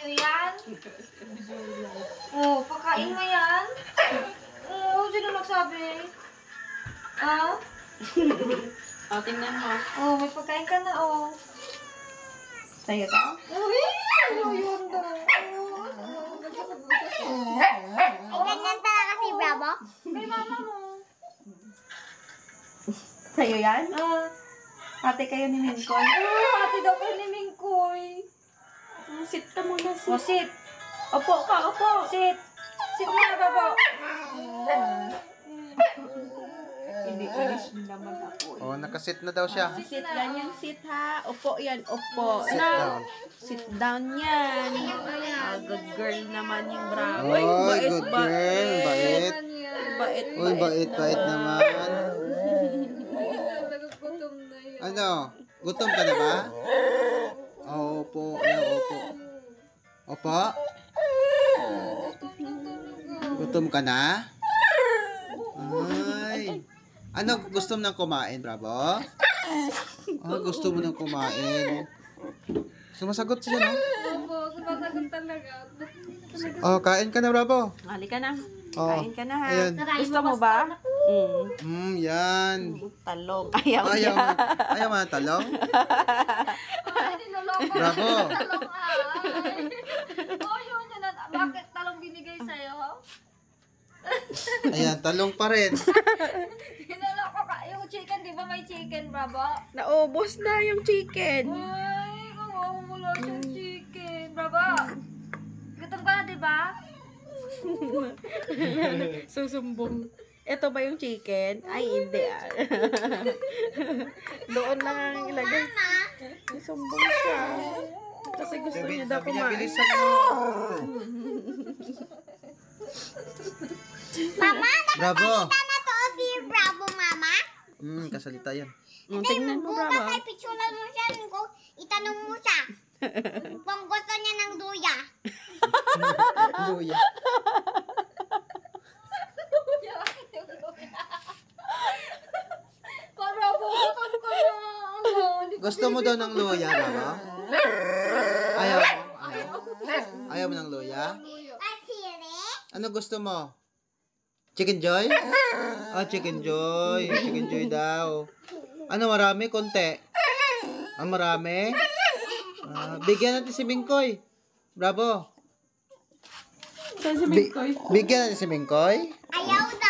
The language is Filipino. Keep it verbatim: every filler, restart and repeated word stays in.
sa'yo yan? Oh, pakain mo yan? Oh, sino nagsabi? Ah? O, tingnan mo. Oh, may pagkain ka na, oh. Sa'yo to? Uy! Ano yun daw? Ganyan talaga si Bravo. Kay mama mo. Sa'yo yan? Ah, Ate kayo ni Minkoy. oh, ate daw kayo ni Mingkoy. Oh, sit ka muna, Oh, sit. sit. Opo ka, opo. Sit. Sit na, babo. Hindi alis naman ako. Oh, nakasit na daw siya. Sit, ganyan sit ha. Opo yan, opo. Sit Na, down. Sit down yan. Ah, good girl naman yung Bravo. Ay, Oy, bait, good bait. girl. Bait. Bait, Uy, bait, bait naman. Naggutom na yun. Ano? Gutom ka na ba? Opo. Ano, opo. Opo? Gutom ka na? Ay. Ano gusto mo nang kumain, Bravo? Ah, gusto mo nang kumain. Sumasagot siya, no? Opo, sumasagot talaga. Oh, kain ka na, Bravo. Halika na. Oh. Kain ka na ha. Ayan. Gusto mo ba? Mm. Hmm, yan. Talong. Ayaw Ayaw, niya. ayaw mo ng talong? Ay, niloloko. Bravo. Talong ay. Oh, yun yun. Bakit talong binigay sa'yo? Ayan, talong pa rin. Niloloko ka. Yung chicken, di ba may chicken, Bravo? Naubos na yung chicken. Ay, kumawala yung chicken. Bravo. Gutom ka na, di ba? Susumbong. Ito ba yung chicken? Ay, hindi ah. Doon lang ang ilagay. Susumbong siya. Kasi gusto niya daw Sabi niya, kumain. bilisan mo. Mama, Bravo. na to si Bravo, Mama. Hmm, kasalita yan. Mm, tingnan mo, Bukas Bravo. ay picturean mo siya. Kung itanong mo siya. Kung gusto niya ng luya. Luya. Bravo, gutom ka na. Ano? Hindi ko Gusto mo daw ng luya, Bravo? Ayaw mo? Ayaw. Ayaw mo ng luya? At sili. Ano gusto mo? Chicken Joy? Ah, Chicken Joy. Chicken Joy daw. Ano, marami? Konti. Ah, marami? Ah, bigyan natin si Mingkoy. Bravo. Saan si Bi- Minkoy? bigyan natin si Mingkoy. Ayaw